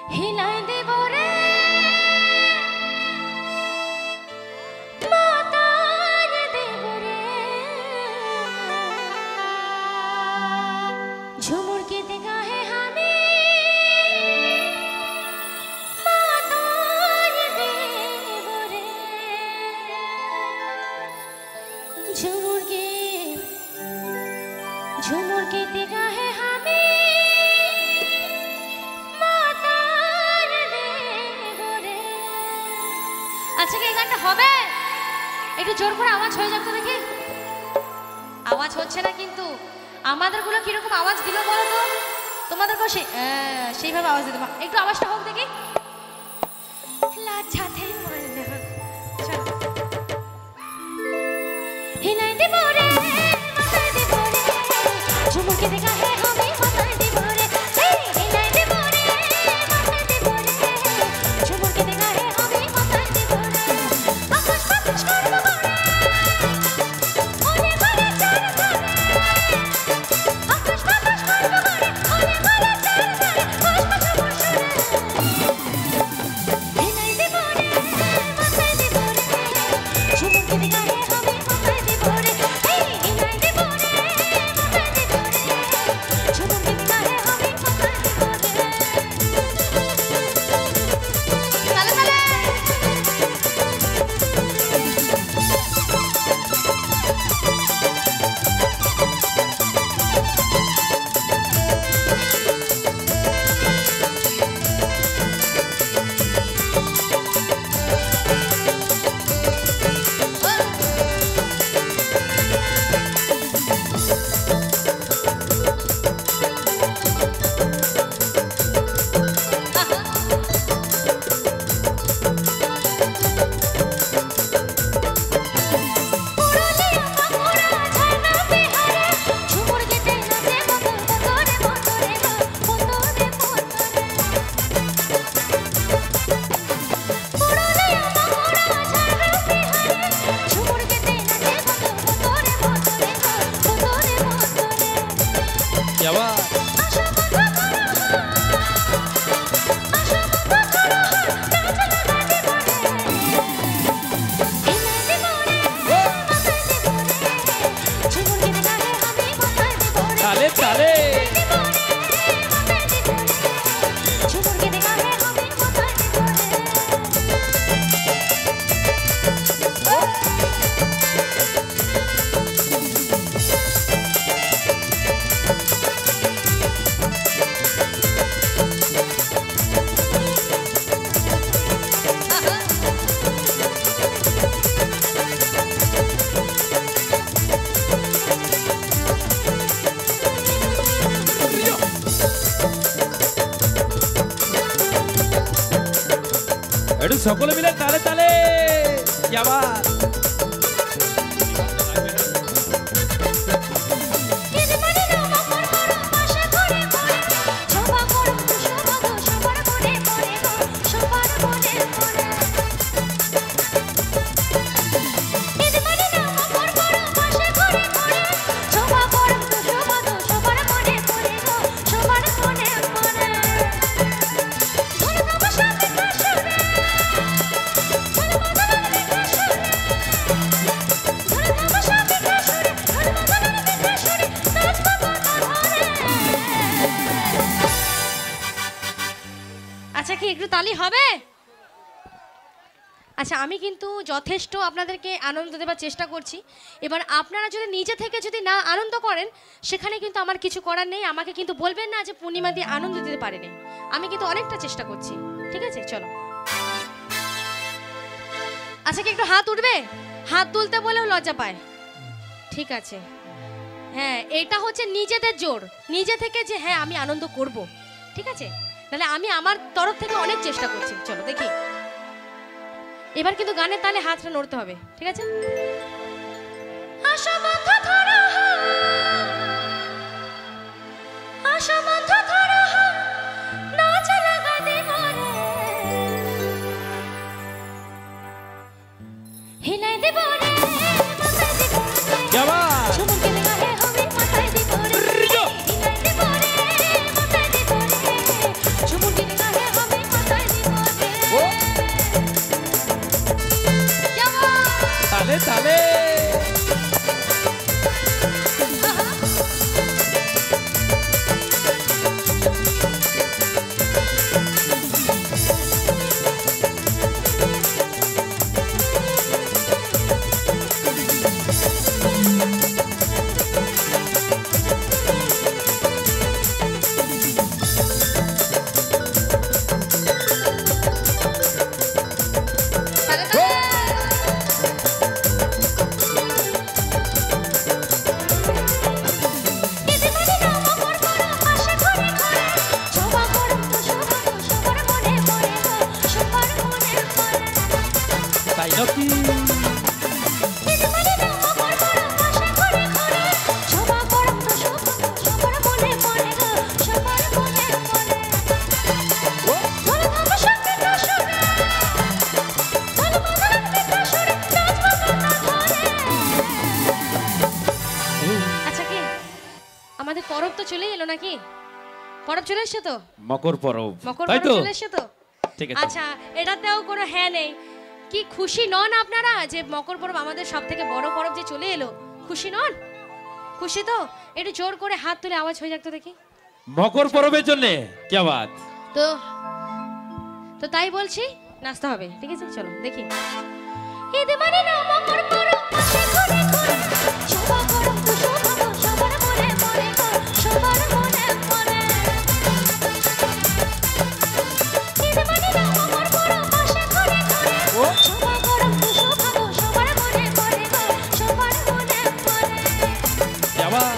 হিলাই দেব রে মাতার দেব রে ঝুমুর के देखा है हमें मातार देव रे झुमुर के देखा है हमें আচ্ছা কি এই গানটা হবে একটু জোর করে আওয়াজ হয়ে যাক তো দেখি আওয়াজ হচ্ছে না কিন্তু আমাদের গুলো কি রকম আওয়াজ দিল বলো তো তোমাদের কো সেইভাবে আওয়াজ দিতে একটু আওয়াজটা হোক দেখি লাজাতে মরনা চল হিলাই দেব রে মাথায় দেব রে ঝুমুকে দেখা হে আমি মাথায় দেব রে হিলাই দেব রে মাথায় দেব রে ঝুমুকে দেখা হে আমি মাথায় দেব রে আকাশ বাতাস করব করে ওরে বলে চার ধরে আকাশ বাতাস করব করে ওরে বলে চার ধরে আকাশ বর্ষরে হিলাই দেব রে মাথায় দেব রে ঝুমুকে দেখা হে আমি মাথায় দেব রে হিলাই দেব রে মাথায় দেব রে ঝুমুকে দেখা হে আমি মাথায় দেব রে তালে তালে সকলে মিলে তালে তালে যাবা আচ্ছা আমি কিন্তু যথেষ্ট আপনাদেরকে আনন্দ দেবার চেষ্টা করছি এবার আপনারা যদি নিজে থেকে যদি না আনন্দ করেন সেখানে কিন্তু আমার কিছু করার নেই আমাকে কিন্তু বলবেন না যে পূর্ণিমা দিয়ে আনন্দ দিতে পারেনি আমি কিন্তু অনেকটা চেষ্টা করছি ঠিক আছে চলো আচ্ছা কি একটু হাত উঠবে হাত তুলতে বলেও লজ্জা পায় ঠিক আছে হ্যাঁ এটা হচ্ছে নিজেদের জোর নিজে থেকে যে হ্যাঁ আমি আনন্দ করব ঠিক আছে তাহলে আমি আমার তরফ থেকে অনেক চেষ্টা করছি চলো দেখি এবার কিন্তু গানের তালে হাতটা নড়তে হবে ঠিক আছে আশা বন্ধ ধরা আশা বন্ধ ধরা নাচ লাগা দেব রে হিলাই দেব রে মাথায় দেব রে যাবা ঝুমুকে দেখা হে হবে মাথায় দেব রে হিলাই দেব রে মাথায় দেব রে ঝুমুকে দেখা হে হবে চলে এলো নাকি? পরব চলে এসছে তো? মকর পরব, মকর তাই পরব তো? চলে এসছে তো? ঠিক আছে। আচ্ছা, এটাতেও কোনো হ্যাঁ নেই। কি খুশি নন আপনারা যে মকর পরব আমাদের সব থেকে বড় পরব যে চলে এলো? খুশি নন? খুশি তো? একটু জোর করে হাত তুলে আওয়াজ হয়ে যাক তো দেখি। মকর পরবের জন্য কি বাত? তো তো তাই বলছি, নাচতে হবে, ঠিক আছে? চলো দেখি। ঈদ মানে না মকর পরব, আসে ঘুরে ঘুরে, শোভা করম তো শোভা গো, সবার মনে মনে গো, সবার মনে মনে। ঈদ মানে না মকর পরব, আসে ঘুরে ঘুরে, শোভা করম তো শোভা গো, সবার মনে মনে গো, সবার মনে মনে। কি বাত?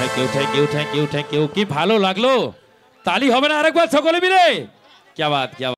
Thank you. কি ভালো লাগলো। তালি হবে না আরেকবার সকলে মিলে? কি বাত, কি বাত।